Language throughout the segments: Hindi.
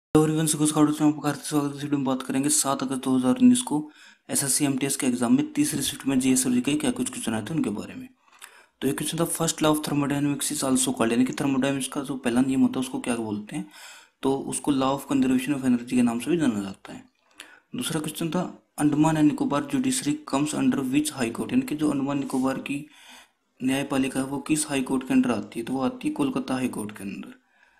एवरीवन स्वागत है। में बात करेंगे 7 अगस्त 2019 को एसएससी एमटीएस के एग्जाम में तीसरी शिफ्ट में जीएस और जीके क्या कुछ क्वेश्चन आए थे उनके बारे में। तो एक क्वेश्चन था, first law of thermodynamics is also called, यानी कि थर्मोडायनेमिक्स का जो पहला नियम होता है उसको क्या बोलते हैं, तो उसको law of conservation of energy के नाम से भी जाना जाता है। दूसरा क्वेश्चन था, Andaman and Nicobar judiciary comes under which high court, यानी कि जो अंडमान निकोबार की न्यायपालिका है वो किस हाई कोर्ट के अंडर आती है, तो वो आती है कोलकाता हाई कोर्ट के अंदर।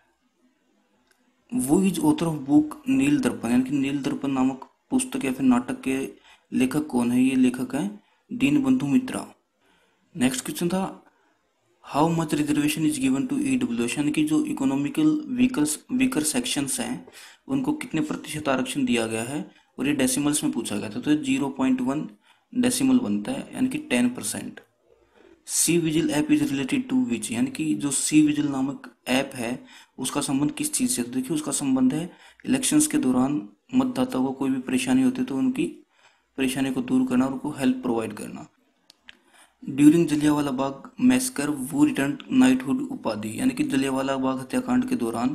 वो is author of book Neel Darpan, यानी कि नील दर्पण नामक पुस्तक या फिर नाटक के लेखक कौन है, ये लेखक है दीन बंधु मित्रा। नेक्स्ट क्वेश्चन था, how much reservation is given to EWS, यानी कि जो इकोनॉमिकल वीकर सेक्शंस हैं उनको कितने प्रतिशत आरक्षण दिया गया है, और ये डेसिमल्स में पूछा गया था, तो 0.1 डेसिमल बनता है, यानी कि 10%। C vigil app is related to which, यानी कि जो सी विजिल नामक ऐप है उसका संबंध किस चीज से, तो देखिए उसका संबंध है इलेक्शंस के दौरान मतदाताओं को कोई भी परेशानी होती है तो उनकी परेशानी को दूर करना और उनको हेल्प प्रोवाइड करना। ड्यूरिंग जलियांवाला बाग मैसकर वो रिटर्न नाइटहुड उपाधि, यानी कि जलियांवाला बाग हत्याकांड के दौरान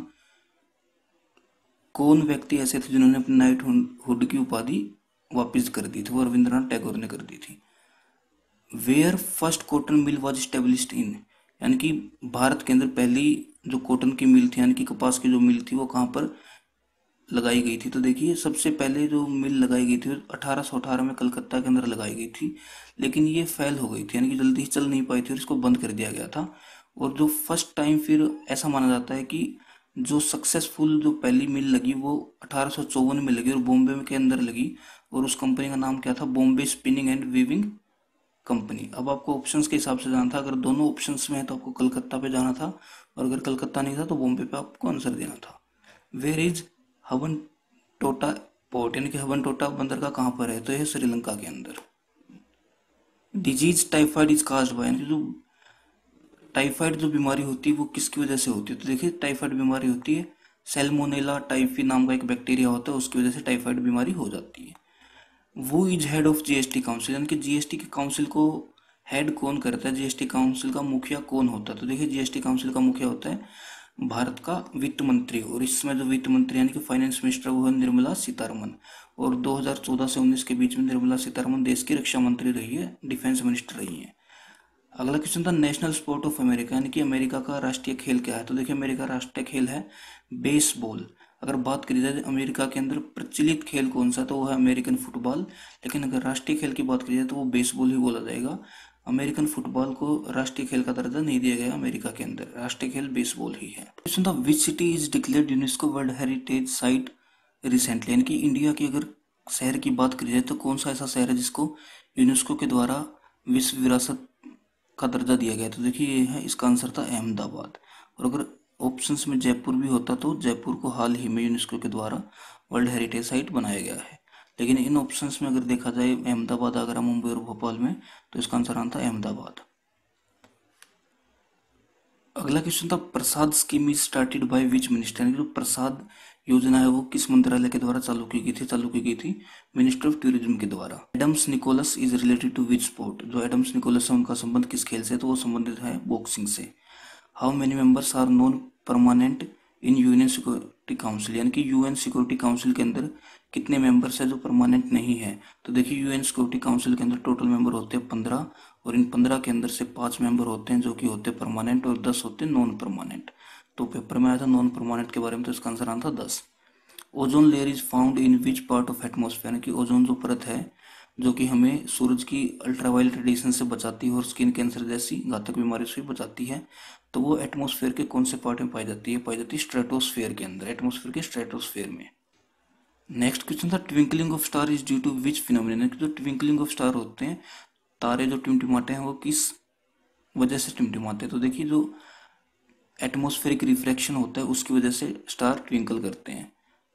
कौन व्यक्ति ऐसे थे जिन्होंने अपनी नाइटहुड की उपाधि वापस कर दी थी, वो रविंद्रनाथ टैगोर ने कर दी थी। Where first cotton mill was established in, यानी कि भारत के अंदर पहली जो कॉटन की मिल थी, यानी कि कपास की जो मिल थी वो कहाँ पर लगाई गई थी, तो देखिए सबसे पहले जो मिल लगाई गई थी 1818 में कलकत्ता के अंदर लगाई गई थी, लेकिन ये फेल हो गई थी, यानी कि जल्दी ही चल नहीं पाई थी और इसको बंद कर दिया गया था। और जो फर्स्ट टाइम फिर ऐसा माना जाता है कि जो सक्सेसफुल जो पहली मिल लगी वो 1854 में लगी और बॉम्बे के अंदर लगी, और उस कंपनी का नाम क्या था, Bombay spinning and weaving company. अब आपको ऑप्शंस के हिसाब से जाना था, अगर दोनों ऑप्शंस में है तो आपको कलकत्ता पे जाना था, और अगर कलकत्ता नहीं था तो बॉम्बे पे आपको आंसर देना था। वेयर इज हवन टोटा पोर्ट, यानी कि हवन टोटा बंदरगाह कहाँ पर है, तो यह श्रीलंका के अंदर। Disease typhoid is caused by, यानी कि जो टाइफाइड जो बीमारी होती है वो किसकी वजह से होती है, तो देखिए टाइफाइड बीमारी होती है सैल्मोनेला टाइफी नाम का एक बैक्टीरिया होता है, उसकी वजह से टाइफाइड बीमारी हो जाती है। वो is head of GST council, यानी कि जीएसटी के काउंसिल को हेड कौन करता है, जीएसटी काउंसिल का मुखिया कौन होता है, तो देखिए जीएसटी काउंसिल का मुखिया होता है भारत का वित्त मंत्री, और इसमें जो वित्त मंत्री यानी कि फाइनेंस मिनिस्टर वो है निर्मला सीतारमन, और 2014 से 19 के बीच में निर्मला सीतारमन देश की रक्षा मंत्री रही है, डिफेंस मिनिस्टर रही है। अगला क्वेश्चन था, नेशनल स्पोर्ट ऑफ अमेरिका, यानी कि अमेरिका का राष्ट्रीय खेल क्या है, तो देखिए अमेरिका का राष्ट्रीय खेल है बेसबॉल। अगर बात करी जाए अमेरिका के अंदर प्रचलित खेल कौन सा, तो वो है अमेरिकन फुटबॉल, लेकिन अगर राष्ट्रीय खेल की बात करी जाए तो वो बेसबॉल ही बोला जाएगा। अमेरिकन फुटबॉल को राष्ट्रीय खेल का दर्जा नहीं दिया गया अमेरिका के अंदर, राष्ट्रीय खेल बेसबॉल ही है। क्वेश्चन था, which city is declared UNESCO world heritage site recently, यानी कि इंडिया की अगर शहर की बात करी जाए तो कौन सा ऐसा शहर है जिसको यूनेस्को के द्वारा विश्व विरासत का दर्जा दिया गया, तो देखिए ये है, इसका आंसर था अहमदाबाद। और अगर ऑप्शंस में जयपुर भी होता तो जयपुर को हाल ही में यूनेस्को के द्वारा वर्ल्ड हेरिटेज साइट बनाया गया है, लेकिन इन ऑप्शंस में अगर देखा जाए अहमदाबाद, आगरा, मुंबई और भोपाल में, तो इसका आंसर आता है अहमदाबाद। अगला क्वेश्चन था, Prasad scheme is started by which minister, यानी जो प्रसाद योजना है वो किस मंत्रालय के द्वारा चालू की गई थी मिनिस्टर ऑफ टूरिज्म के द्वारा। Adams Nicholas is related to which sport, जो एडम्स निकोलस है उनका संबंध किस खेल से, तो वो संबंधित है बॉक्सिंग से। How many members are non permanent in UN security council, यानी कि यूएन सिक्योरिटी काउंसिल के अंदर कितने मेंबर्स है जो परमानेंट नहीं है, तो देखिए यूएन सिक्योरिटी काउंसिल के अंदर टोटल मेंबर होते हैं 15, और इन 15 के अंदर से 5 मेंबर होते हैं जो कि होते हैं परमानेंट, और 10 होते हैं नॉन परमानेंट। तो पेपर में आया था नॉन परमानेंट के बारे में, तो इसका आंसर आता 10। Ozone layer is found in which part of atmosphere, यानी कि ओजोन जो परत है जो कि हमें सूरज की अल्ट्रावायलेट रेडिएशन से बचाती है और स्किन कैंसर जैसी घातक बीमारियों से भी बचाती है, तो वो एटमॉस्फेयर के कौन से पार्ट में पाई जाती है, पाई जाती है स्ट्रेटोस्फेयर के अंदर, एटमॉस्फेयर के स्ट्रेटोस्फेयर में। नेक्स्ट क्वेश्चन था, twinkling of star is due to which phenomenon, जो ट्विंकलिंग ऑफ स्टार होते हैं, तारे जो टिमटिमाते हैं वो किस वजह से टिमटिमाते हैं, तो देखिए जो एटमॉस्फेरिक रिफ्रैक्शन होता है उसकी वजह से स्टार ट्विंकल करते हैं।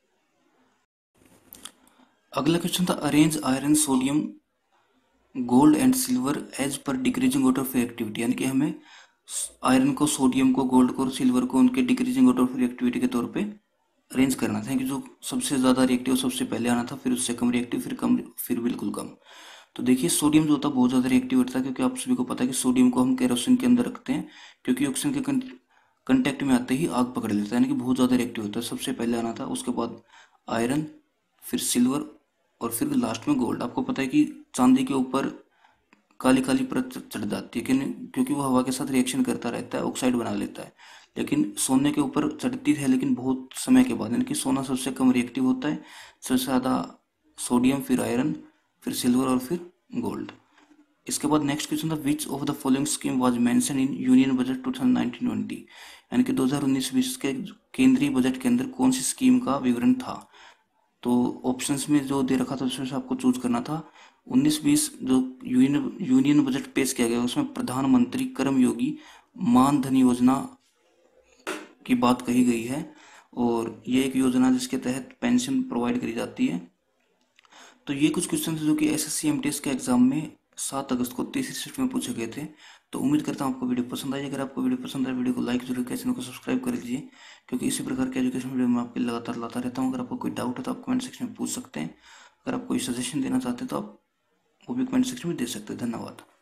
अगला क्वेश्चन था, arrange iron sodium gold and silver as per decreasing order of reactivity, यानी कि हमें आयरन को, सोडियम को, गोल्ड को और सिल्वर को उनके डिक्रीजिंग ऑर्डर ऑफ रिएक्टिविटी के तौर पे अरेंज करना था, कि जो सबसे ज्यादा रिएक्टिव सबसे पहले आना था, फिर उससे कम रिएक्टिव, फिर कम, फिर बिल्कुल कम। तो देखिए सोडियम जो होता है बहुत ज्यादा रिएक्टिव होता है, क्योंकि आप सभी को पता है कि सोडियम को हम केरोसिन के अंदर रखते हैं, क्योंकि ऑक्सीजन के कांटेक्ट में आते ही आग पकड़ लेता है, यानी कि बहुत ज़्यादा रिएक्टिव होता है। सबसे पहले आना था, उसके बाद आयरन, फिर सिल्वर और फिर लास्ट में गोल्ड। आपको पता है कि चांदी के ऊपर काली काली परत चढ़ जाती है, क्योंकि वो हवा के साथ रिएक्शन करता रहता है, ऑक्साइड बना लेता है। लेकिन सोने के ऊपर चढ़ती है, लेकिन बहुत समय के बाद, यानी कि सोना सबसे कम रिएक्टिव होता है। सबसे ज़्यादा सोडियम, फिर आयरन, फिर सिल्वर और फिर गोल्ड। इसके बाद नेक्स्ट क्वेश्चन था, which of the following scheme was mention in union budget 2019-20, यानी कि 2019-20 के केंद्रीय बजट के अंदर कौन सी स्कीम का विवरण था। तो ऑप्शंस में जो दे रखा था उसमें से आपको चूज करना था। 19-20 जो यूनियन बजट पेश किया गया उसमें प्रधानमंत्री कर्मयोगी मान धन योजना की बात कही गई है, और ये एक योजना जिसके तहत पेंशन प्रोवाइड करी जाती है। तो ये कुछ क्वेश्चन थे जो कि एसएससी एमटीएस के एग्जाम में 7 अगस्त को तीसरी शिफ्ट में पूछे गए थे। तो उम्मीद करता हूँ आपको वीडियो पसंद आई। अगर आपको वीडियो पसंद आए, वीडियो को लाइक जरूर करें, चैनल को सब्सक्राइब कर लीजिए, क्योंकि इसी प्रकार के एजुकेशन वीडियो मैं आपके लगातार लाता रहता हूँ। अगर आपको कोई डाउट है तो आप कमेंट सेक्शन में पूछ सकते हैं। अगर आप कोई सजेशन देना चाहते हैं तो आप वो भी कमेंट सेक्शन में दे सकते हैं। धन्यवाद।